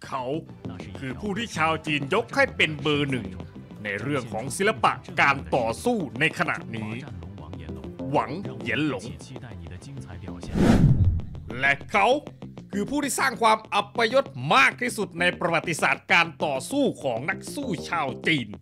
เขาคือผู้ที่ชาวจีนยกให้เป็นเบอร์หนึ่งในเรื่องของศิลปะการต่อสู้ในขณะนี้หวังเหยียนหลงและเขาคือผู้ที่สร้างความอัปยศมากที่สุดในประวัติศาสตร์การต่อสู้ของนักสู้ชาวจีน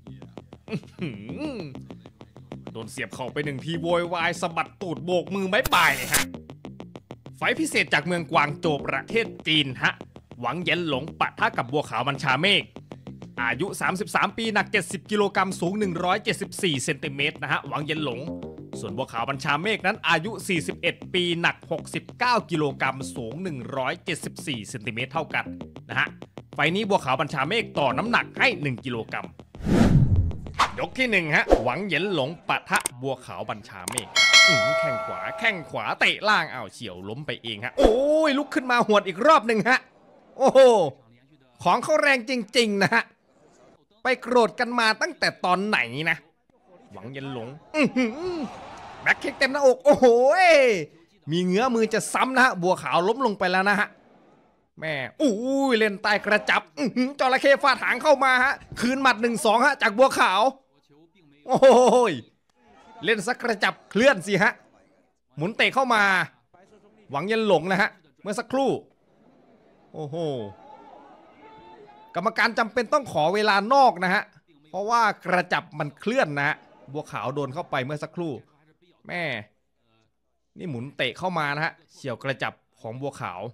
โดนเสียบเข่าไปหนึ่งทีโวยวายสะบัดตูดโบกมือไม้บ่ายฮะไฟพิเศษจากเมืองกวางโจวประเทศจีนฮะหวังเหยียนหลงปะทะกับบัวขาวบัญชาเมฆอายุ33ปีหนัก70กิโลกรัมสูง174เซนติเมตรนะฮะหวังเหยียนหลงส่วนบัวขาวบัญชาเมฆนั้นอายุ41ปีหนัก69กิโลกรัมสูง174เซนติเมตรเท่ากันนะฮะไฟนี้บัวขาวบัญชาเมฆต่อน้ำหนักให้1กิโลกรัมยกที่1ฮะหวังเหยียนหลงปะทะบัวขาวบัญชาเมฆแข้งขวาเตะล่างเฉียวล้มไปเองฮะโอ้ยลุกขึ้นมาหวดอีกรอบหนึ่งฮะโอ้โหของเขาแรงจริงๆนะฮะไปโกรธกันมาตั้งแต่ตอนไหนนะหวังเหยียนหลงแบ็คเคิกเต็มหน้าอกโอ้โหมีเงื้อมือจะซ้ำนะฮะบัวขาวล้มลงไปแล้วนะฮะแม่อู้ยเล่นใต้กระจับจระเข้ฟาดหางเข้ามาฮะคืนหมัด 1-2 ฮะจากบัวขาวโอ้ยเล่นสักกระจับเคลื่อนสิฮะหมุนเตะเข้ามาหวังเหยียนหลงนะฮะเมื่อสักครู่โอ้โหกรรมการจำเป็นต้องขอเวลานอกนะฮะเพราะว่ากระจับมันเคลื่อนนะฮะบัวขาวโดนเข้าไปเมื่อสักครู่แม่นี่หมุนเตะเข้ามานะฮะเฉี่ยวกระจับของบัวขาว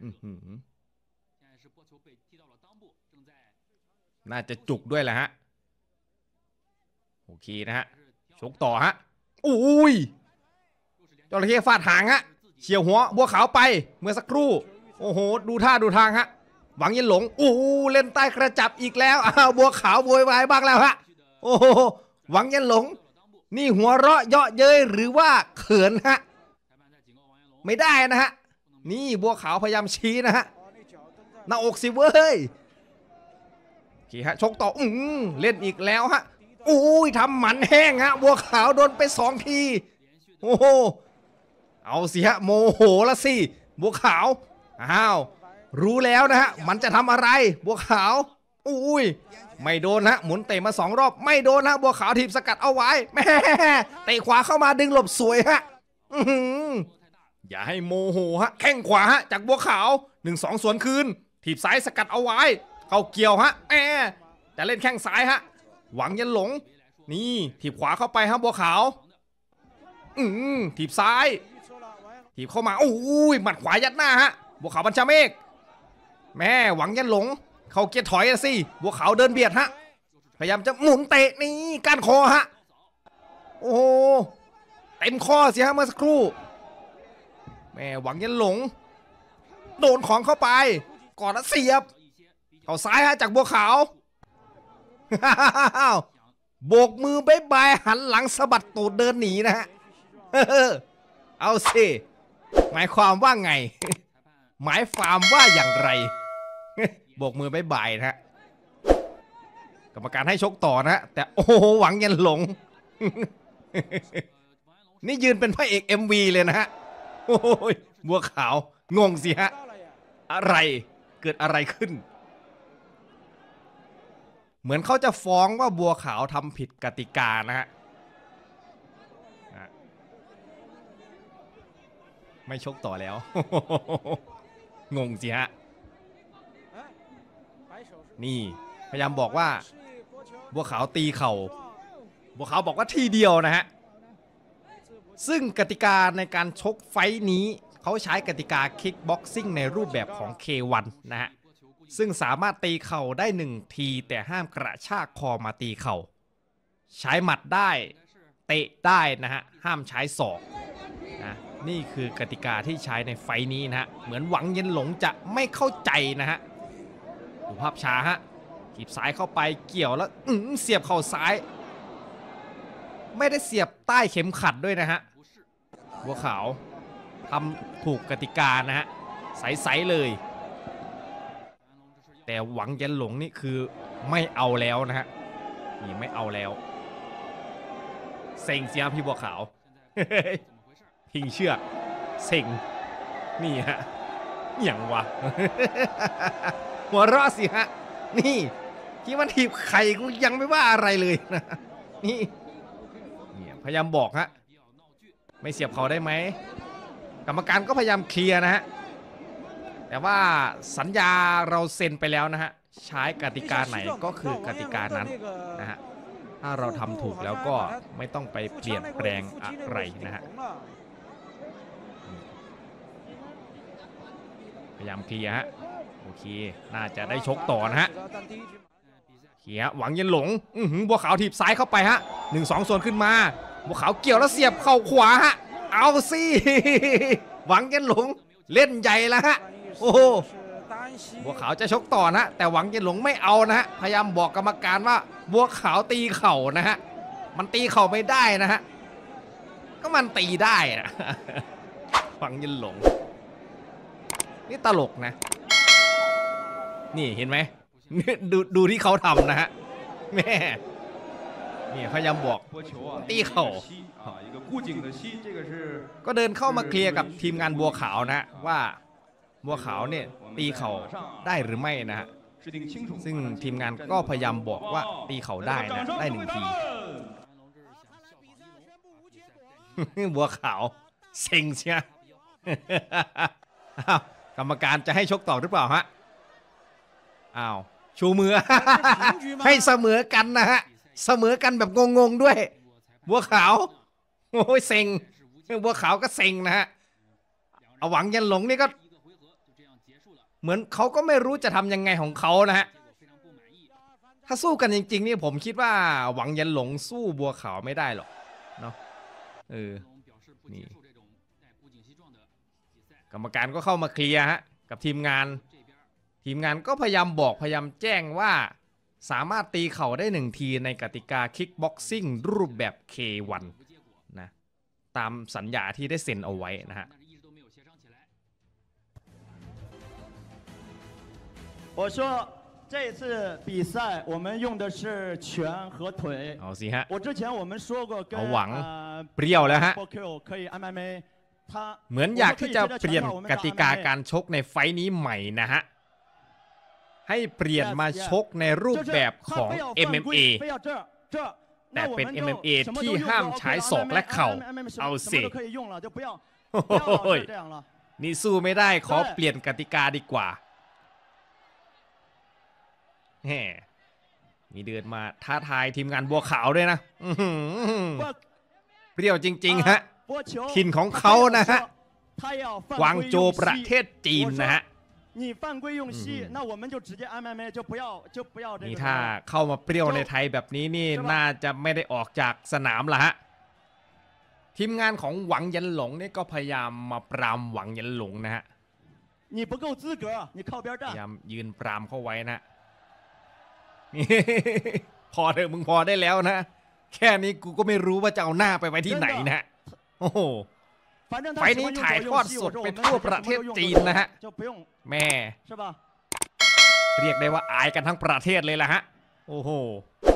น่าจะจุกด้วยแหละฮะโอเคนะฮะชกต่อฮะอุ้ยจระเข้ฟาดหางฮะเฉี่ยวหัวบัวขาวไปเมื่อสักครู่โอ้โหดูท่าดูทางฮะหวังเหยียนหลงเล่นใต้กระจับอีกแล้วบัวขาวโวยวายบ้างแล้วฮะโอ้โหหวังเหยียนหลงนี่หัวเราะเยาะเย้ยหรือว่าเขินฮะไม่ได้นะฮะนี่บัวขาวพยายามชี้นะฮะหน้าอกสิเว้ยโอเคฮะชกต่อเล่นอีกแล้วฮะทำหมันแห้งฮะบัวขาวโดนไป2 ทีโอ้โหเอาสิฮะโมโหละสิบัวขาวรู้แล้วนะฮะมันจะทำอะไรบัวขาวไม่โดนฮะหมุนเตะมา2 รอบไม่โดนฮะบัวขาวถีบสกัดเอาไว้แม่เตะขวาเข้ามาดึงหลบสวยฮะอย่าให้โมโหฮะแข้งขวาฮะจากบัวขาว 1-2 สวนคืนถีบซ้ายสกัดเอาไว้เข้าเกี่ยวฮะจะเล่นแข้งซ้ายฮะหวังเหยียนหลงนี่ถีบขวาเข้าไปฮะบัวขาวถีบซ้ายถีบเข้ามาหมัดขวายัดหน้าฮะบัวขาวบัญชาเมฆแม่หวังเหยียนหลงเขาเกียร์ถอยสิบัวขาวเดินเบียดฮะพยายามจะหมุนเตะนี่ก้านคอฮะโอ้โหเต็มข้อสิฮะเมื่อสักครู่แม่หวังเหยียนหลงโดนของเข้าไปก่อนแล้วเสียบเข้าซ้ายฮะจากบัวขาวโบกมือบ๊ายบายหันหลังสะบัดตูดเดินหนีนะฮะเอาสิหมายความว่าไงหมายความว่าอย่างไรโบกมือบ๊ายบายนะฮะกรรมการให้ชกต่อนะฮะแต่โอ้โหหวังเหยียนหลงนี่ยืนเป็นพระเอก MV เลยนะฮะโอ้ยบัวขาวงงสิฮะอะไรเกิดอะไรขึ้นเหมือนเขาจะฟ้องว่าบัวขาวทำผิดกติกานะฮะไม่ชกต่อแล้วงงสิฮะนี่พยายามบอกว่าบัวขาวตีเข่าบัวขาวบอกว่าทีเดียวนะฮะซึ่งกติกาในการชกไฟนี้เขาใช้กติกาคิกบ็อกซิ่งในรูปแบบของ K1 นะฮะซึ่งสามารถตีเข่าได้1 ทีแต่ห้ามกระชากคอมาตีเข่าใช้หมัดได้เตะได้นะฮะห้ามใช้ศอกนะนี่คือกติกาที่ใช้ในไฟนี้นะฮะเหมือนหวังเหยียนหลงจะไม่เข้าใจนะฮะดูภาพช้าฮะถีบซ้ายเข้าไปเกี่ยวแล้วเสียบเข่าซ้ายไม่ได้เสียบใต้เข็มขัดด้วยนะฮะบัวขาวทำถูกกติกานะฮะใสๆเลยแต่หวังเหยียนหลงนี่คือไม่เอาแล้วนะฮะนี่ไม่เอาแล้วเซ็งเสียพี่บัวขาวพิงเชือกเซ็งนี่ฮะอย่างวะหัวเราะสิฮะนี่ที่มันถีบไข่กูยังไม่ว่าอะไรเลยนะนี่พยายามบอกฮะไม่เสียบเขาได้ไหมกรรมการก็พยายามเคลียร์นะฮะแต่ว่าสัญญาเราเซ็นไปแล้วนะฮะใช้กติกาไหนก็คือกติกานั้นนะฮะถ้าเราทำถูกแล้วก็ไม่ต้องไปเปลี่ยนแปลงอะไรนะฮะพยายามเคลียร์ฮะโอเคน่าจะได้ชกต่อนะฮะเคลียร์หวังเย็นหลงบัวขาวถีบซ้ายเข้าไปฮะ1-2 ส่วนขึ้นมาบัวขาวเกี่ยวแล้วเสียบเข้าขวาฮะเอาสิหวังเย็นหลงเล่นใหญ่แล้วฮะโอ้โหบัวขาวจะชกต่อนะแต่หวังเย็นหลงไม่เอานะฮะพยายามบอกกรรมการว่าบัวขาวตีเข่านะฮะมันตีเข่าไม่ได้นะฮะก็มันตีได้นะหวังเย็นหลงนี่ตลกนะนี่เห็นไหมดูที่เขาทำนะฮะแม่นี่พยายามบอกตีเข่าก็เดินเข้ามาเคลียร์กับทีมงานบัวขาวนะว่าบัวขาวเนี่ยตีเข่าได้หรือไม่นะฮะซึ่งทีมงานก็พยายามบอกว่าตีเข่าได้นะได้1 ทีบัวขาวเซ็งเชียกรรมการจะให้ชกต่อหรือเปล่าฮะอ้าวชูมือ ให้เสมอกันนะฮะเสมอกันแบบงงๆด้วยบัวขาวโอ้ยเซ็งบัวขาวก็เซ็งนะฮะเอาหวังยันหลงนี่ก็เหมือนเขาก็ไม่รู้จะทำยังไงของเขานะฮะถ้าสู้กันจริงๆนี่ผมคิดว่าหวังยันหลงสู้บัวขาวไม่ได้หรอกเนาะนี่กรรมการก็เข้ามาเคลียร์ฮะกับทีมงานก็พยายามบอกพยายามแจ้งว่าสามารถตีเข่าได้1 ทีในกติกาคิกบ็อกซิ่งรูปแบบ K1 นะตามสัญญาที่ได้เซ็นเอาไว้นะฮะ我说这次比赛我们用的是拳和腿。 เอาสิฮะ我之前我们说过跟หวังเปรี้ยวแล้วฮะเหมือนอยากที่จะเปลี่ยนกติกาการชกในไฟท์นี้ใหม่นะฮะให้เปลี่ยนมาชกในรูปแบบของ MMA แต่เป็น MMA ที่ห้ามใช้ศอกและเข่าเอาสินี่สู้ไม่ได้ขอเปลี่ยนกติกาดีกว่าแหมมีเดินมาท้าทายทีมงานบัวขาวด้วยนะเปรี้ยวจริงๆฮะถิ่นของเขานะฮะกวางโจวประเทศจีนนะฮะนี่ถ้าเข้ามาเปรี้ยวในไทยแบบนี้นี่น่าจะไม่ได้ออกจากสนามละฮะทีมงานของหวังยันหลงนี่ก็พยายามมาปรามหวังยันหลงนะฮะพยายามยืนปรามเข้าไว้นะพอเถอะมึงพอได้แล้วนะแค่นี้กูก็ไม่รู้ว่าจะเอาหน้าไปไว้ที่ไหนนะโอ้โหไฟนี้ถ่ายทอดสดไปทั่วประเทศจีนนะฮะแม่เรียกได้ว่าอายกันทั้งประเทศเลยล่ะฮะโอ้โห